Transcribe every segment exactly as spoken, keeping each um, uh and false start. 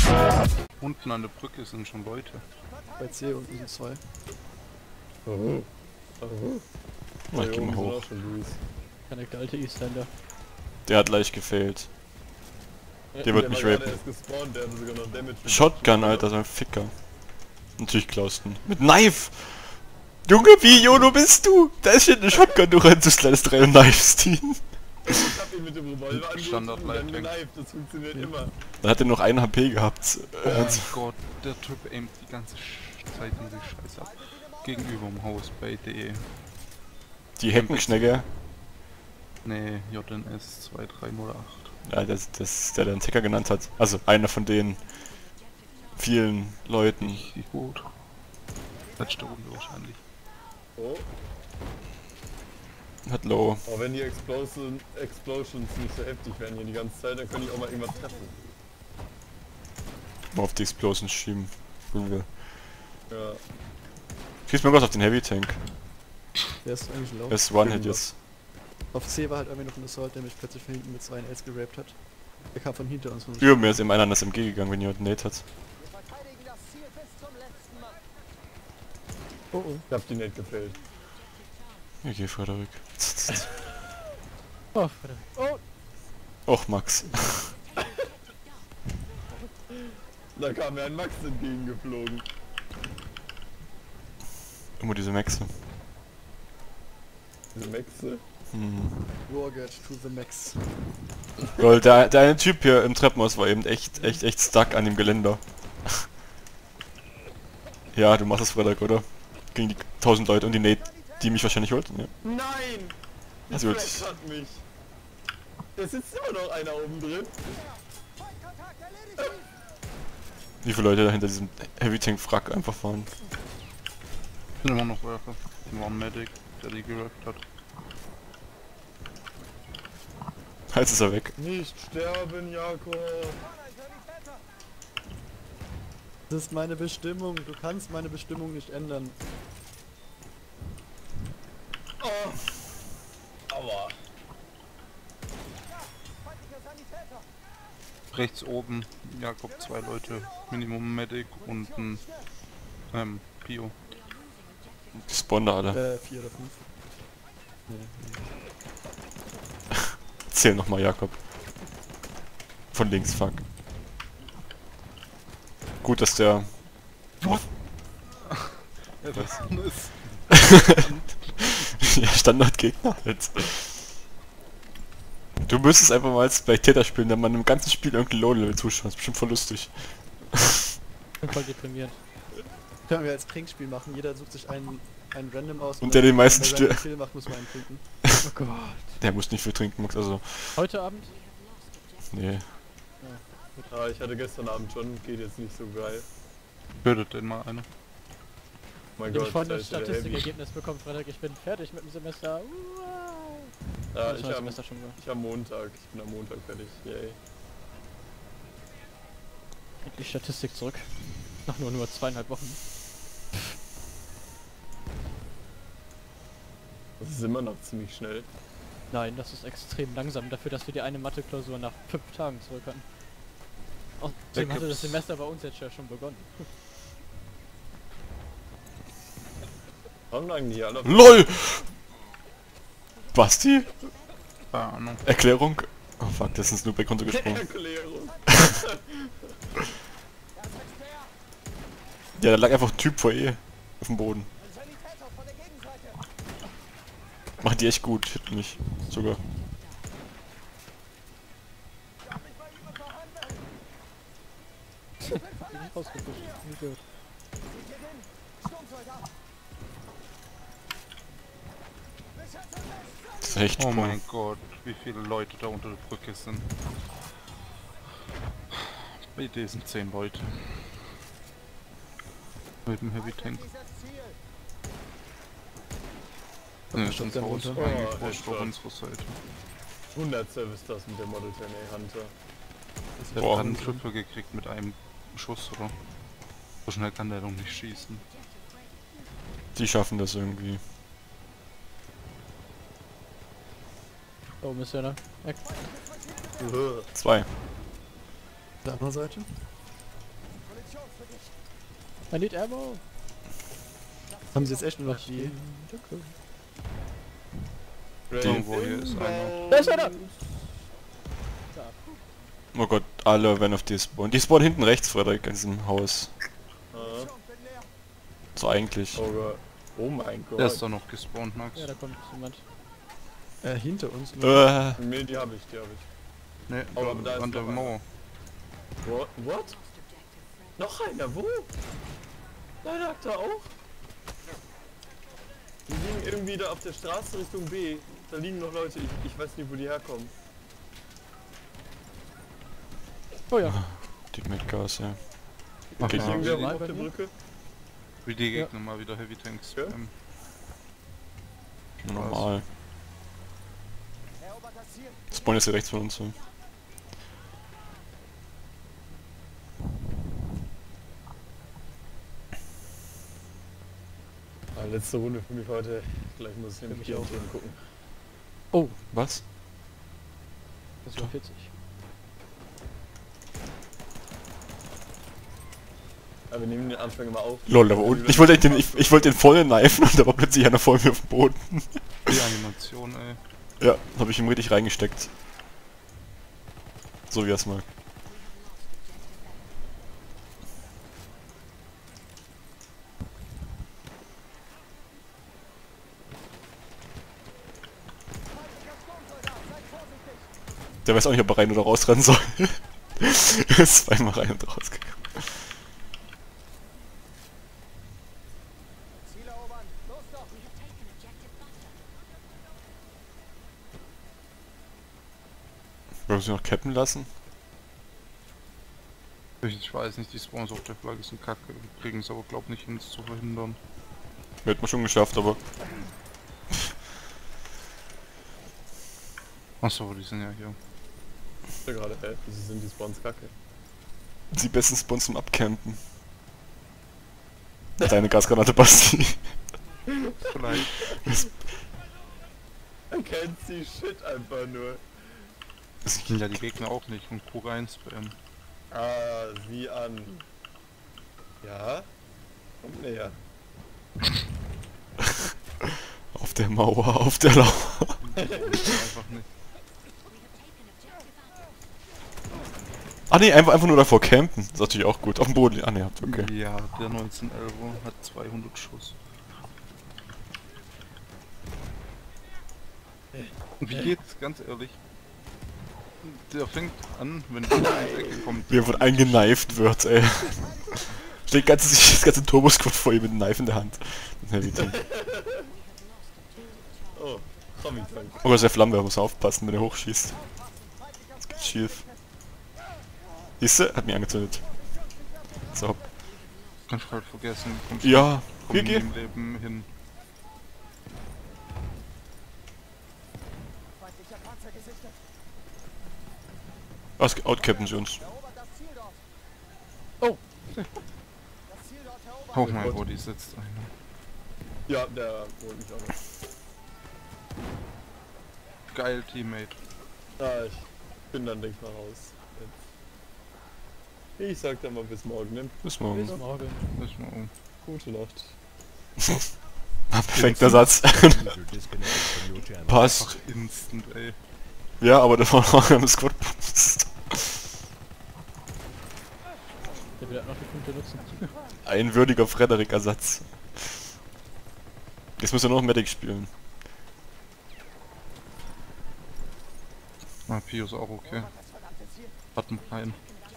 Unten an der Brücke sind schon Leute. Bei C unten sind zwei. Oh. Oh. Oh, ich geh mal hoch. Keine alte Eastlander. Der hat leicht gefehlt. Der wird mich rapen. Gespawnt, der sogar noch Damage. Shotgun, Alter, so ein Ficker. Natürlich klaust du ihn. Mit Knife! Junge, wie Jono bist du? Da ist hier eine Shotgun, du rennst, du slidest rein und knifest ihn. Ich hab ihn mit dem Revolver angegriffen und dann geneift, das funktioniert immer. Dann hat er noch ein H P gehabt. Oh mein Gott, der Typ aimt die ganze Zeit in die Scheiße ab. Gegenüber dem Haus bei D E. Die Heckenschnecke. Nee, J N S zwei drei null acht. Ja, das, das der den Ticker genannt hat. Also einer von den vielen Leuten. Richtig gut. Letzte Runde wahrscheinlich. Oh. Hat low. Aber wenn die Explosion, Explosions nicht so heftig werden hier die ganze Zeit, dann könnte ich auch mal irgendwas treffen. Mal auf die Explosions schieben. Will. Ja. Schieß mal was auf den Heavy Tank. Der ist eigentlich low. Das ist One-Hit jetzt. Auf C war halt irgendwie noch ein Assault, der mich plötzlich von hinten mit zwei Els geraped hat. Der kam von hinter uns. Von Über mir ist eben einer an das M G gegangen, wenn jemand Nate hat. Oh oh. Ich hab die nicht gefällt. Okay, Frederik. Oh, Frederik. Oh! Och, Max. Da kam mir ein Max entgegengeflogen. Immer diese Maxe. Diese Maxe? Hm. Wargurt to the max. Lol, der, der eine Typ hier im Treppenhaus war eben echt, echt, echt stuck an dem Geländer. Ja, du machst das, Frederik, oder? Gegen die tausend Leute und die Nate, die mich wahrscheinlich wollten, ja. Nein! Also Die Flash hat mich. Da sitzt immer noch einer oben drin. Wie viele Leute da hinter diesem Heavy Tank Wrack einfach fahren. Ich bin immer noch Werfer. War ein Medic, der die gerappt hat. Jetzt ist er weg. Nicht sterben, Jakob! Das ist meine Bestimmung. Du kannst meine Bestimmung nicht ändern. Oh. Aua. Rechts oben, Jakob, zwei Leute, Minimum Medic und ein ähm, Pio. Die spawnen da alle. Äh, vier oder fünf. Nee, nee. Zähl nochmal, Jakob. Von links, fuck. Gut, dass der... Was? Ja, das ist... ja, Standardgegner halt. Du müsstest einfach mal als Spectator spielen, wenn man im ganzen Spiel irgendein Low-Level zuschaut. Das ist bestimmt voll lustig. Ich bin voll deprimiert. Können wir als Trinkspiel machen. Jeder sucht sich einen, einen Random aus. Und der den meisten Stür Stür... macht, muss man einen trinken. Oh Gott. Der muss nicht viel trinken, Max, also... Heute Abend? Nee. Ah, ich hatte gestern Abend schon, geht jetzt nicht so geil. Tötet den mal einer. Mein Ich Gott, habe vorhin da das ist wieder heavy. Statistikergebnis bekommen, Frederik. Ich bin fertig mit dem Semester. Wow. Ja, Das ich war das am, Semester schon mal. ich am Montag. Ich bin am Montag fertig. Yay. Die Statistik zurück. Nach nur nur zweieinhalb Wochen. Das ist immer noch ziemlich schnell. Nein, das ist extrem langsam dafür, dass wir die eine Mathe-Klausur nach fünf Tagen zurück hatten. Außerdem hatte das Semester bei uns jetzt ja schon begonnen. Warum lagen die hier alle? LOL! Basti? Keine Ahnung. Erklärung? Oh fuck, das ist ein Snoopback runtergesprungen. Erklärung. Ja, da lag einfach ein Typ vor ihr. Auf dem Boden. Machen die echt gut, hit mich. Sogar. Das ist echt Oh Sprung. mein Gott, wie viele Leute da unter der Brücke sind. Bei dir sind zehn Leute. Mit dem Heavy Tank. Ne, Stimmt, sonst der Haus runter. reingeforscht Oh, auf unsere Seite. hundert Service das mit der Model zehn A Hunter. Der Boah. hat einen Triple gekriegt mit einem Schuss, oder? So schnell kann der doch nicht schießen. Die schaffen das irgendwie. Da oben ist einer. Weg. Zwei. Der anderen Seite? I need ammo. Haben sie jetzt echt nur noch die... Danke. Irgendwo hier ist einer. Da ist einer! Oh Gott, alle werden auf die spawnen. Die spawnen hinten rechts, Frederik, in diesem Haus. Ah. So eigentlich. Oh Gott. Oh mein Gott. Der ist doch noch gespawnt, Max. Ja, da kommt jemand. Äh, hinter uns. Äh, Nee, die habe ich, die habe ich. Ne, Oh, aber da ist an der noch einer. Mauer. What? What? Noch einer, wo? Da lag da auch? Die liegen irgendwie da auf der Straße Richtung B. Da liegen noch Leute, ich, ich weiß nicht, wo die herkommen. Oh ja. die mit Gas, ja. Ach, Okay, Ist ja, irgendwer wie, auf bei der mir? Brücke? wie die Gegner mal wieder Heavy Tanks Ja. spammen. Normal. Spawn ist hier rechts von uns. So. Ah, letzte Runde für mich heute. Gleich muss ich Für nämlich mich hier auch. auch gucken. Oh, Was? das war vierzig. Aber wir nehmen den Anfang immer auf. Lol, da war unten. Ich wollte den, ich, ich wollte den vorne knifen und da war plötzlich einer vor mir auf dem Boden. Die Animation, ey. Ja, habe ich ihm richtig reingesteckt. So wie er es mag. Der weiß auch nicht, ob er rein oder rausrennen soll. Er ist zweimal rein und rausgegangen. Wollen wir sie noch cappen lassen? Ich weiß nicht, die Spawns auf der Flagge sind kacke. Wir kriegen es aber glaub nicht hin, es zu verhindern. Hätten wir schon geschafft, aber Achso, die sind ja hier. Ja, gerade, hä? Wieso sind die Spawns kacke? die besten Spawns zum Abcampen. Deine Gasgranate, Basti. Vielleicht. Man kennt sie shit einfach nur. Das sind ja die Gegner auch nicht und Q rein spammen. Ah, sieh an. Ja? Kommt näher. Auf der Mauer, auf der Lauer. Einfach nicht. Ah ne, einfach, einfach nur davor campen. Das ist natürlich auch gut. Auf dem Boden. Ah ne, habt okay. Ja, der neunzehnhundertelf hat zweihundert Schuss. Und wie geht's, ganz ehrlich? Der fängt an, wenn die ins Ecke kommt. Wie er von eingeneift wird, ey. Steht ganze, das ganze Turbo-Squad vor ihm mit einem Knife in der Hand. Ja, wie toll. Oh, Tommy fängt. Oh, das ist der Flammenwerfer, muss aufpassen, wenn er hochschießt. Das geht schief. Siehste? Hat mich angezündet. So. Kannst du halt vergessen, du kommst Ja, komm hier in geh. dem Leben hin. Was outcappen sie uns? Oh! Oh mein Gott, die sitzt einer. Ja, der holt mich auch noch. Geil, Teammate. Ah, ich bin dann, denk ich mal, raus. Jetzt. Ich sag dann mal bis morgen, ne? Bis Bis morgen. morgen. Müssen wir um. Gute Nacht. Perfekter Satz. Passt. Ach, instant, ey. Ja, aber das war noch ein Squad Boost. Der will halt noch die Punkte nutzen. Ein würdiger Frederik-Ersatz. Jetzt muss er nur noch Medic spielen. Na, Pio ist auch okay. Hat einen rein.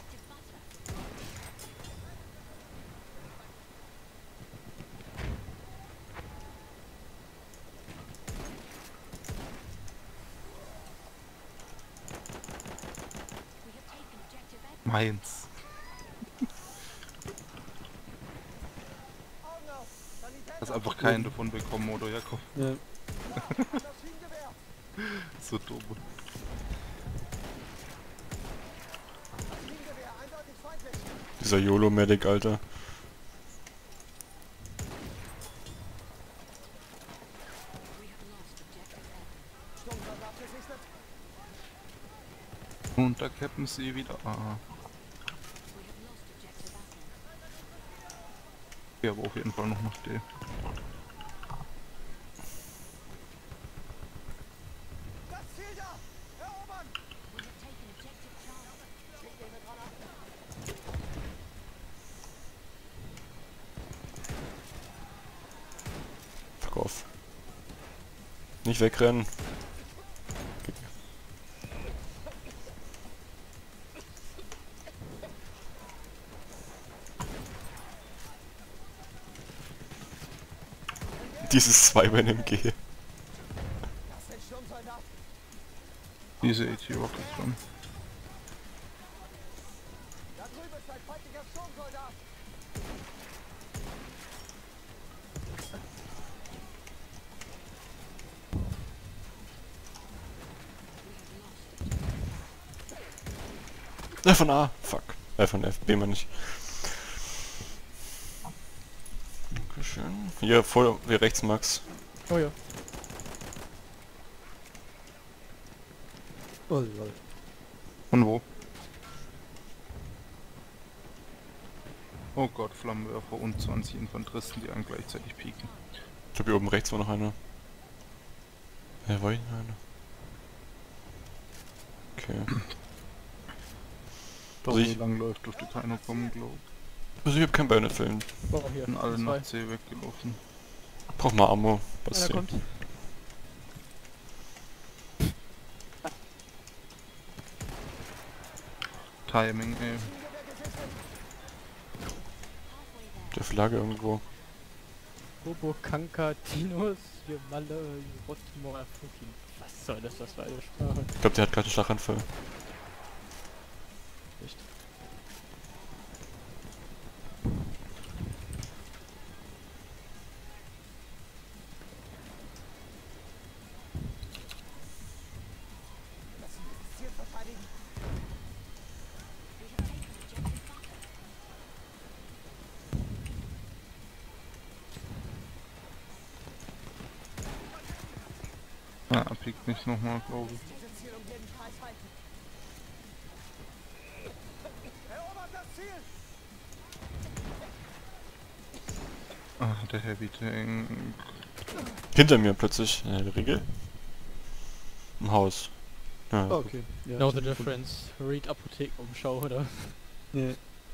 Meins. Hast einfach keinen davon bekommen, oder Jakob? Ja. So dumm. Dieser YOLO-Medic, Alter. Und da cappen sie wieder. Ah. Ja, aber auf jeden Fall noch nach D. Fuck off. Nicht wegrennen. Dieses Zweibein-M G. Diese AT Rocket dran. Äh, von A. Fuck. Äh, von F. B man nicht. Dankeschön. Hier, vor, hier rechts, Max. Oh ja. Oh, lol. Von wo? Oh Gott, Flammenwerfer und zwanzig Infanteristen, die einen gleichzeitig pieken. Ich glaube, hier oben rechts war noch einer. Ja, war hier einer? Okay. Da Also wo ich- lang läuft, dürfte keiner kommen, glaube Also ich hab kein Bayonet-Film. Oh, hier. ich. Sind alle zwei. nach C weggelaufen. Brauch mal Ammo. Einer Was kommt. Timing, ey. Der Flagge irgendwo. Bobo Kanka Tinus Jemalle Rotmor Fukin. Was soll das, das war eine Sprache? Ich glaube, der hat gerade einen Schlaganfall. Echt? Ja, er piekt nicht nochmal, glaube ich. Ah, der Heavy Tank. Hinter mir plötzlich. Äh, der Riegel. Im Haus. Ja. Oh, okay. Ja, Know ich the hab gefunden. difference. Read Apothekenumschau, oder? Nee.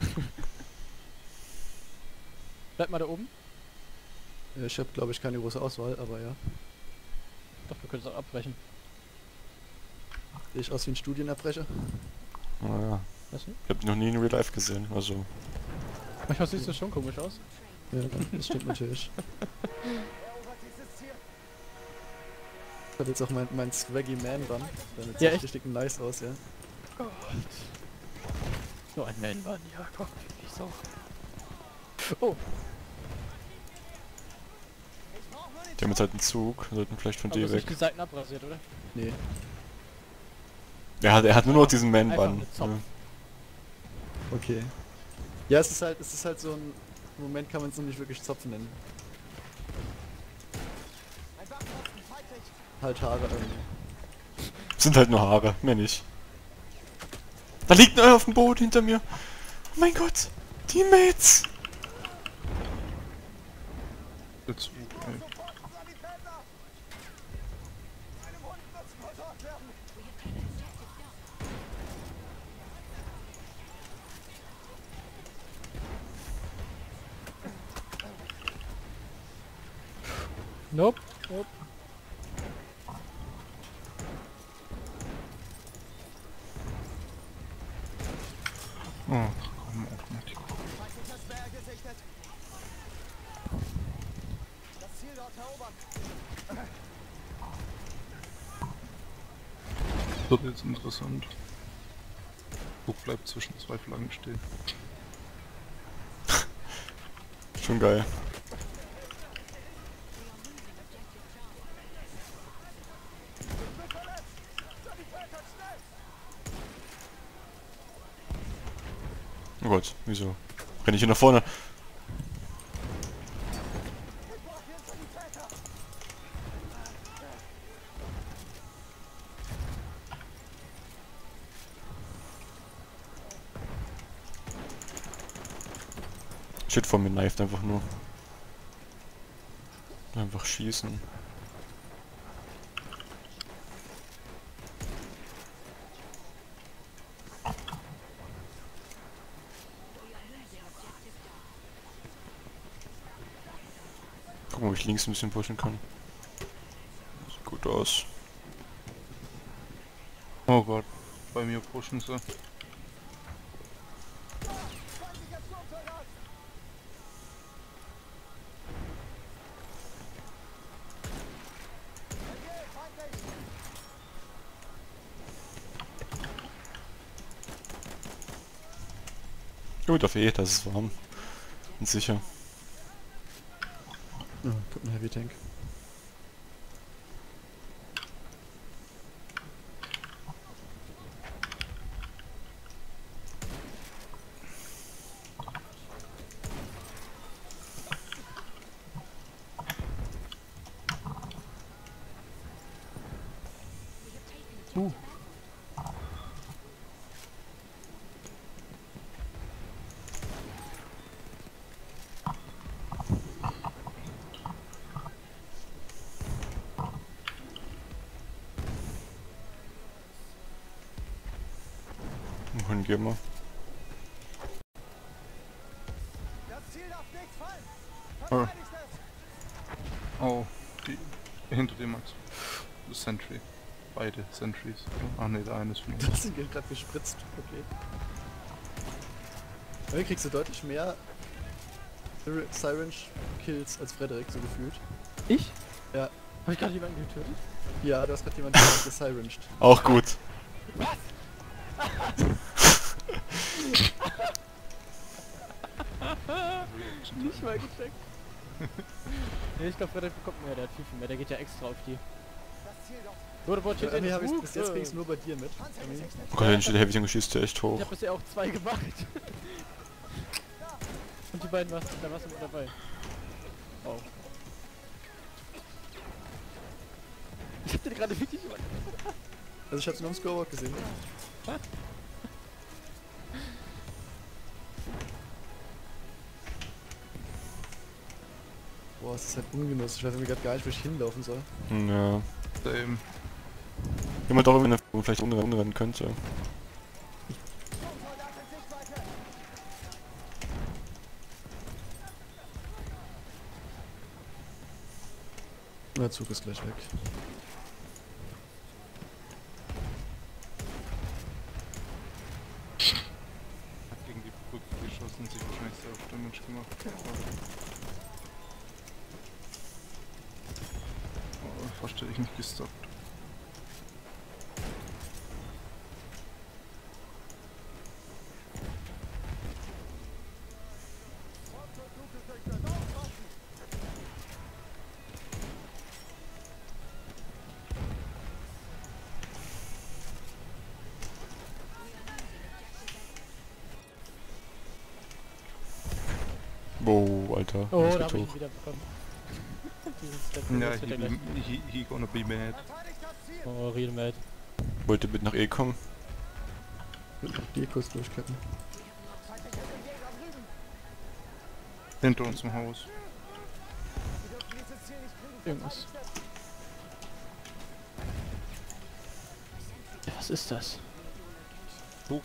Bleib mal da oben. Ja, ich habe, glaube ich, keine große Auswahl, aber ja. Doch, wir können es auch abbrechen. Sehe ich aus wie ein Studienabbrecher? Naja. Weißt du? Ich hab dich noch nie in Real Life gesehen. Also. Manchmal sieht es schon komisch aus. Ja, das stimmt natürlich. Ich hatte jetzt auch mein, mein Swaggy Man Bun. Dann jetzt Ja, sieht echt? richtig nice aus, ja. So ein Man-Bun, ja, komm, ich so. Oh, Die haben jetzt halt einen Zug. Sollten vielleicht von aber D du hast nicht weg. die Seiten abrasiert, oder? Nee. Er hat, er hat nur noch diesen Einfach Man-Bun. eine Zopf. Ja. Okay. Ja, es ist halt, es ist halt so ein... Im Moment kann man es noch nicht wirklich Zopf nennen. Halt Haare irgendwie. Sind halt nur Haare, mehr nicht. Da liegt einer auf dem Boden hinter mir. Oh mein Gott. Teammates. Der Zug, ey. Nope. Nope. Oh, komm auf mit. Wird jetzt interessant. Zug bleibt zwischen zwei Flaggen stehen. Schon geil. Oh Gott, wieso? Renn ich hier nach vorne? Shit vor mir knifed einfach nur. Einfach schießen. Gucken, ob ich links ein bisschen pushen kann. Sieht gut aus. Oh Gott, bei mir pushen sie. Gut, auf E, das ist warm. Und sicher. Oh, kommt ein Heavy Tank. Uh. Wohin gehen wir? Oh, oh die, hinter dem hat Sentry. Beide Sentries. Ach ne, der eine ist von uns. Das sind gerade gespritzt. Okay. Irgendwie kriegst du deutlich mehr Syringe-Kills als Frederik, so gefühlt. Ich? Ja. Hab ich gerade jemanden getötet? Ja, du hast gerade jemanden gesyranged. Auch gut. Nicht mal gecheckt. Nee, ich glaube, Frederik bekommt mehr, der hat viel, viel mehr, der geht ja extra auf die. Rodebot steht Ja, in nee, der hab ich Buch. bis jetzt krieg ich's nur bei dir mit. Ami. Oh Gott, den steht der Heavy Tank schießt der echt hoch. Ich hab bisher auch zwei gemacht. Und die beiden warst da warst du mit dabei. Oh. Ich hab den gerade wirklich... Also ich hab's nur am Scoreboard gesehen. Boah, es ist halt ungenuss. Ich weiß mir gerade gar nicht, wo ich hinlaufen soll. Ja. Same. Jemand auch irgendwie eine, vielleicht umrennen, umrennen könnte. Der Zug ist gleich weg. Hat gegen die Brücke geschossen, sich wahrscheinlich sehr auf Damage gemacht. Oh, fast hätte ich nicht gestoppt. Wow, Alter. Oh, das da geht hab ich hoch. ihn wieder bekommen. Dieses Step, Ja, das he, wird er be, gleich. he, he gonna be mad. Oh, real mad. Wollte mit nach E kommen. Die kurz durchkippen. Hinter uns im Haus. Irgendwas. Ja, was ist das? Oh.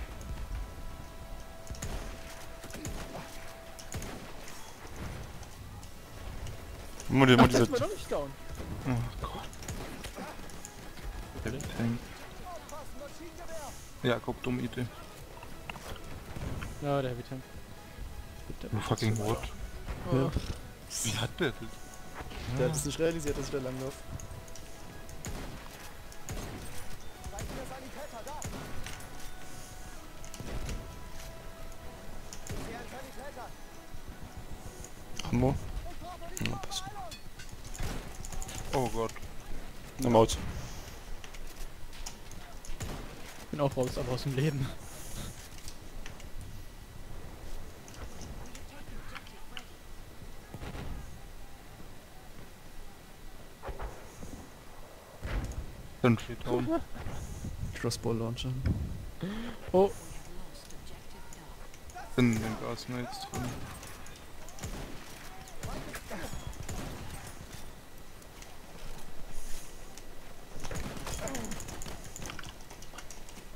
Mutti, Ach, Mutti, das ist mir noch nicht down. Oh Gott. Der Tank. Ja, guck, dumme Idee. Ja, der Heavy Tank. Oh, fucking what? Oh. Wie hat der das? Der hat es nicht realisiert, dass ich da langlauf. Ammo. Ja, passt. Oh Gott. Am Out. Bin auch raus, aber aus dem Leben. Sentry down. Crossbow Launcher. Oh, Bin in den Gas jetzt drin.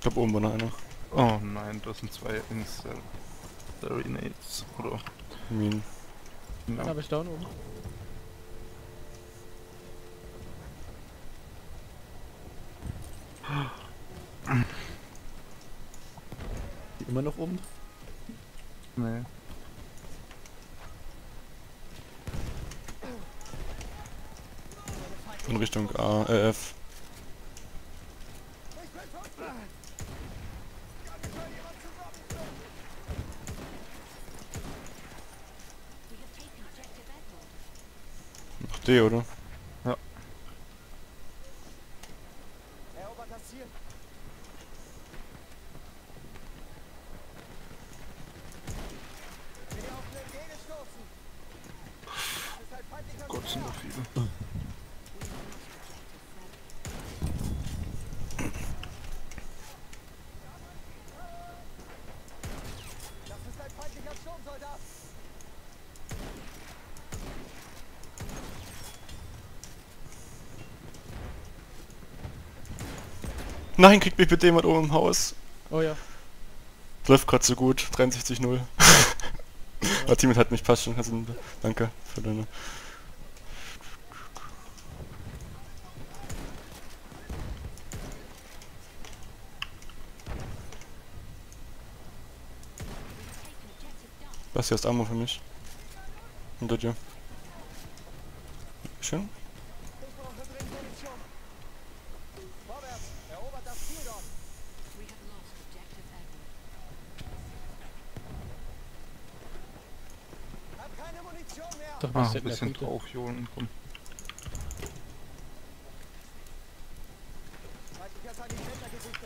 glaube oben war noch einer. Oh nein, das sind zwei Incinerates. Oder? Minen. Dann Ja. habe ich down oben. Die immer noch oben? Nee. In Richtung A, äh, F. Nach D, oder? Ja. Erobert das Ziel. Bin auf den G gestoßen. Das ist ein feindlicher Gott, sind da viele. Das ist ein feindlicher Sturmsoldat. Nein, kriegt mich bitte jemand oben im Haus. Oh ja. Läuft gerade so gut. dreiundsechzig null. Ja. Teammate hat mich passt schon. Also, danke für deine... Was hier ist Ammo für mich? Hinter dir. Schön. Ich brauche dringend Munition. Vorwärts. Erobert das Ziel dort. Hab keine Munition mehr. Doch, Ah, was ein sind mehr bisschen Punkte? draufjohlen, komm. Feindlicher Sanitäter gesichtet.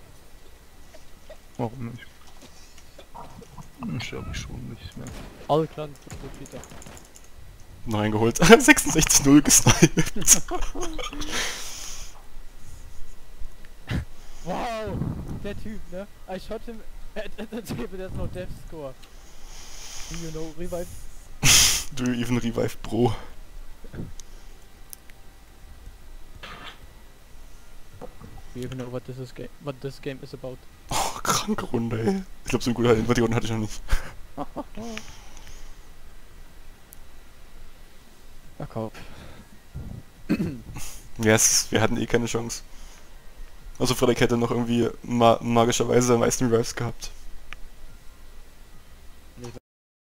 Warum nicht? Dann sterbe ich schon nicht mehr. Alle Clan Peter. Noch eingeholt. sechsundsechzig null gesniped. Wow! Der Typ, ne? I shot him at, at the table, there's no death score. Do you know, revive? Do you even revive, Bro? Do you even know what this is game what this game is about? Oh, kranke Runde, ey. Ich glaube, so eine gute Invasion hatte ich noch nicht. Verkauf. Yes, wir hatten eh keine Chance. Also Frederik hätte noch irgendwie ma magischerweise am meisten Revives gehabt.